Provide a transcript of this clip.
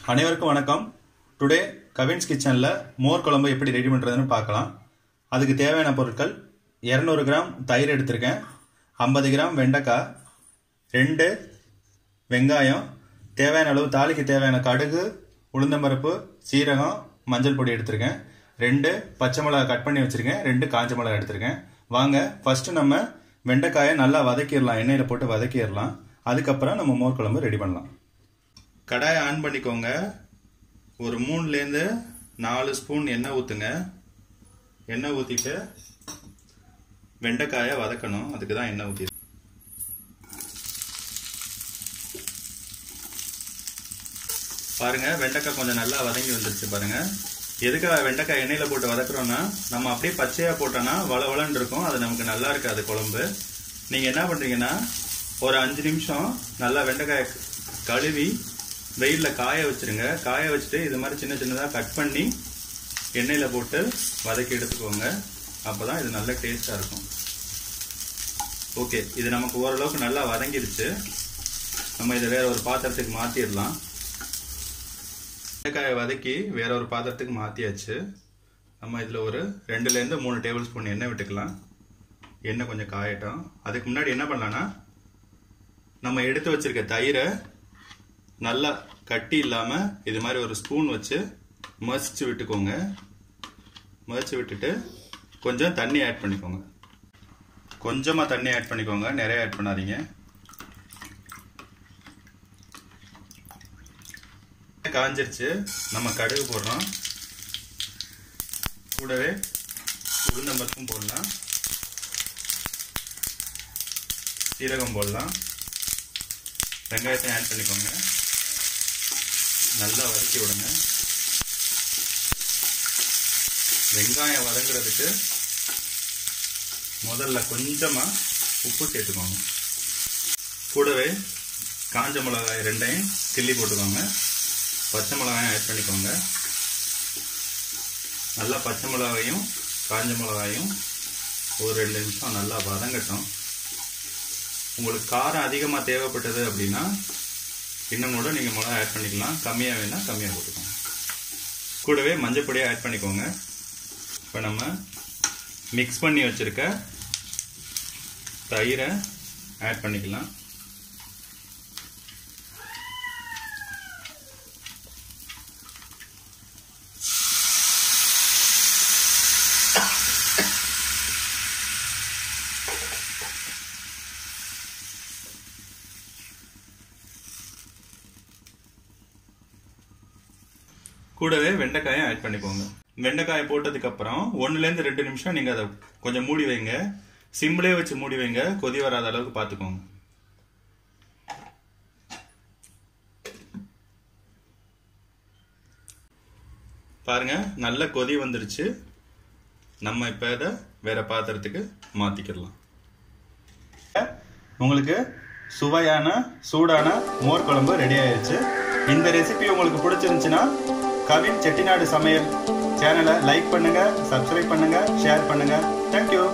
அனைவருக்கும் வணக்கம். டுடே கவின்ஸ் கிச்சனில் மோர் குழம்பு எப்படி ரெடி பண்ணுறதுன்னு பார்க்கலாம். அதுக்கு தேவையான பொருட்கள் 200 கிராம் தயிர் எடுத்திருக்கேன், 50 கிராம் வெண்டைக்காய், 2 வெங்காயம், தேவையான அளவு தாளிக்கு தேவையான கடுகு, உளுந்தம்பருப்பு, சீரகம், மஞ்சள் பொடி எடுத்திருக்கேன், 2 பச்சை மிளகாய் கட் பண்ணி வச்சுருக்கேன், 2 காஞ்ச மிளகாய் எடுத்திருக்கேன். வாங்க ஃபஸ்ட்டு நம்ம வெண்டைக்காயை நல்லா வதக்கிடலாம், எண்ணெயில் போட்டு வதக்கிடலாம். அதுக்கப்புறம் நம்ம மோர் குழம்பு ரெடி பண்ணலாம். கடாயை ஆன் பண்ணிக்கோங்க. ஒரு 3லேருந்து 4 ஸ்பூன் எண்ணெய் ஊற்றுங்க. எண்ணெய் ஊற்றிட்டு வெண்டைக்காயை வதக்கணும், அதுக்கு தான் எண்ணெய் ஊற்றி. பாருங்க, வெண்டைக்காய் கொஞ்சம் நல்லா வதங்கி வந்துருச்சு பாருங்க. எதுக்காக வெண்டைக்காய் எண்ணெயில் போட்டு வதக்குறோன்னா, நம்ம அப்படியே பச்சையாக போட்டோன்னா வளவளன்னு இருக்கும், அது நமக்கு நல்லா இருக்காது குழம்பு. நீங்கள் என்ன பண்ணுறீங்கன்னா, ஒரு 5 நிமிஷம் நல்லா வெண்டைக்காயை கழுவி வெயிலில் காய வச்சுருங்க. காய வச்சுட்டு இது மாதிரி சின்ன சின்னதாக கட் பண்ணி எண்ணெயில் போட்டு வதக்கி எடுத்துக்கோங்க. அப்போ தான் இது நல்ல டேஸ்ட்டாக இருக்கும். ஓகே, இது நமக்கு ஓரளவுக்கு நல்லா வதங்கிடுச்சு. நம்ம இதை வேற ஒரு பாத்திரத்துக்கு மாற்றிடலாம். வெண்டைக்காயை வதக்கி வேற ஒரு பாத்திரத்துக்கு மாற்றியாச்சு. நம்ம இதில் ஒரு 2லேருந்து 3 டேபிள் ஸ்பூன் எண்ணெய் விட்டுக்கலாம். எண்ணெய் கொஞ்சம் காயட்டும். அதுக்கு முன்னாடி என்ன பண்ணலான்னா, நம்ம எடுத்து வச்சிருக்க தயிரை நல்லா கட்டி இல்லாமல் இது மாதிரி ஒரு ஸ்பூன் வச்சு மசிச்சு விட்டுக்கோங்க. மசிச்சு விட்டுட்டு கொஞ்சம் தண்ணி ஆட் பண்ணிக்கோங்க. கொஞ்சமாக தண்ணி ஆட் பண்ணிக்கோங்க, நிறைய ஆட் பண்ணாதீங்க. காஞ்சிருச்சு. நம்ம கடுகு போடுறோம், கூடவே உளுந்தம்பருப்பும் போடலாம், சீரகம் போடலாம், வெங்காயத்தையும் ஆட் பண்ணிக்கோங்க. நல்லா வதக்கி விடுங்க. வெங்காயம் வதங்குறதுக்கு முதல்ல கொஞ்சமாக உப்பு சேர்த்துக்கோங்க. கூடவே காஞ்ச மிளகாய் 2ஐயும் கிள்ளி போட்டுக்கோங்க. பச்சை மிளகாயும் ஆட் பண்ணிக்கோங்க. நல்லா பச்சை மிளகாயும் காஞ்ச மிளகாயும் ஒரு 2 நிமிஷம் நல்லா வதங்கட்டும். உங்களுக்கு காரம் அதிகமாக தேவைப்பட்டது அப்படின்னா இன்னும் கூட நீங்கள் மிளகா ஆட் பண்ணிக்கலாம். கம்மியாக வேணால் கம்மியாக போட்டுக்கோங்க. கூடவே மஞ்சள் பொடியை ஆட் பண்ணிக்கோங்க. இப்போ நம்ம மிக்ஸ் பண்ணி வச்சுருக்க தயிரை ஆட் பண்ணிக்கலாம். கூடவே வெண்டைக்காயை ஆட் பண்ணிக்கோங்க. வெண்டைக்காயை போட்டதுக்கு அப்புறம் 1லேருந்து 2 நிமிஷம் நீங்க அதை கொஞ்சம் மூடி வைங்க. சிம்லே வச்சு மூடி வைங்க, கொதி வராத அளவுக்கு பார்த்துக்கோங்க. பாருங்க, நல்ல கொதி வந்துருச்சு. நம்ம இப்ப இதை வேற பாத்திரத்துக்கு மாத்திக்கலாம். உங்களுக்கு சுவையான சூடான மோர் குழம்பு ரெடி ஆயிடுச்சு. இந்த ரெசிபி உங்களுக்கு பிடிச்சிருந்துச்சுன்னா கவின் செட்டிநாடு சமையல் சேனலை லைக் பண்ணுங்க, சப்ஸ்கிரைப் பண்ணுங்க, ஷேர் பண்ணுங்க. தேங்க்யூ.